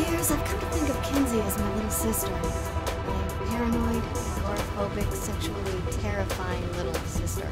years, I've come to think of Kinsey as my little sister. My paranoid, agoraphobic, sexually terrifying little sister.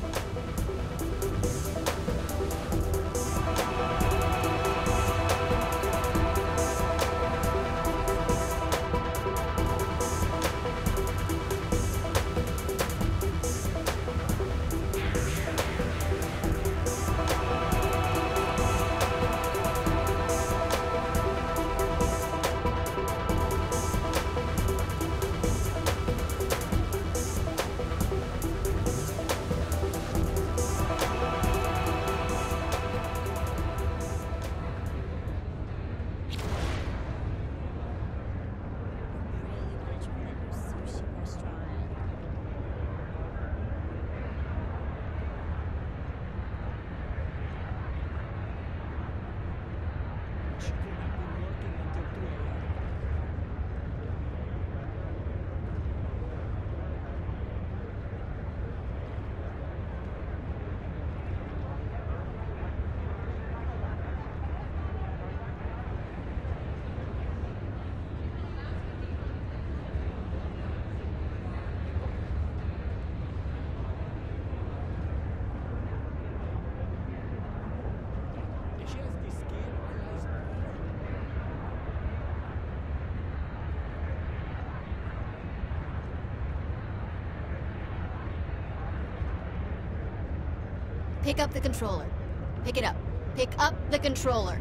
Pick up the controller. Pick it up. Pick up the controller.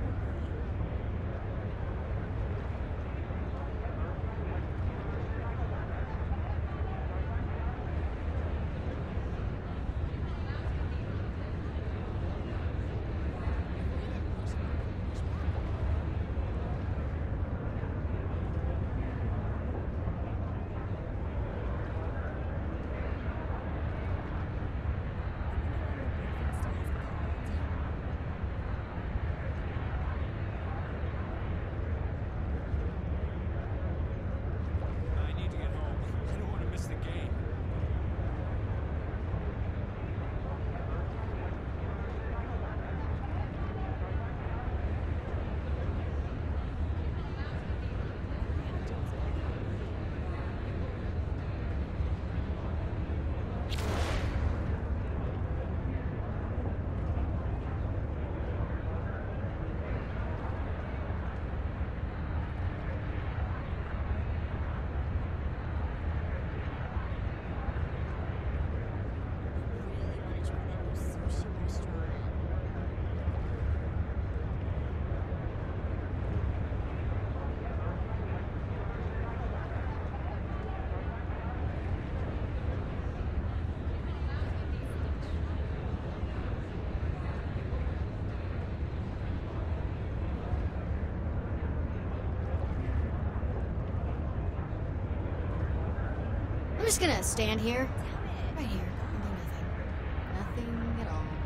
I'm just gonna stand here. Right here. And do nothing. Nothing at all.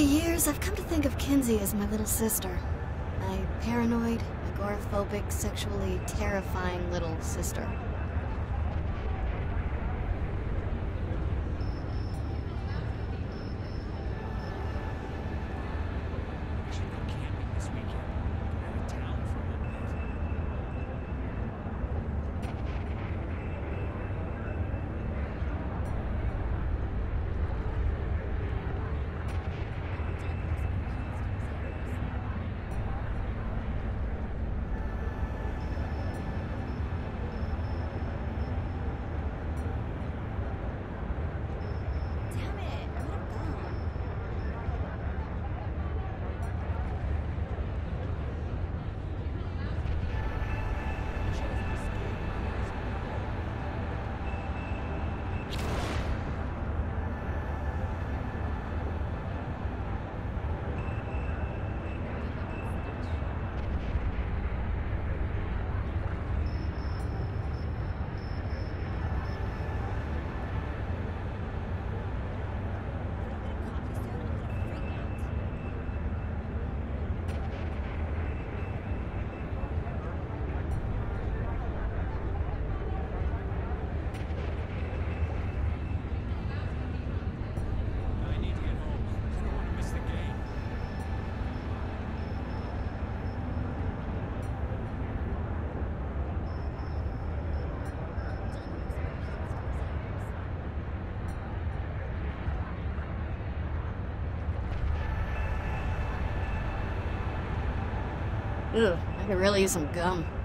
the years, I've come to think of Kinsey as my little sister. My paranoid, agoraphobic, sexually terrifying little sister. We should go camping this weekend. Out of town for a little bit. Damn it, I wanna go. I need to get home. I don't want to miss the game. Ugh, I could really use some gum.